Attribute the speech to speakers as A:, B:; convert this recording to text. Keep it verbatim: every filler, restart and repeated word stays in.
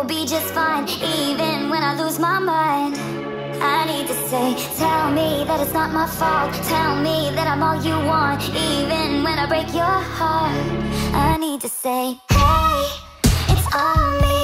A: will be just fine, even when I lose my mind. I need to say, tell me that it's not my fault. Tell me that I'm all you want, even when I break your heart. I need to say, hey, it's on me.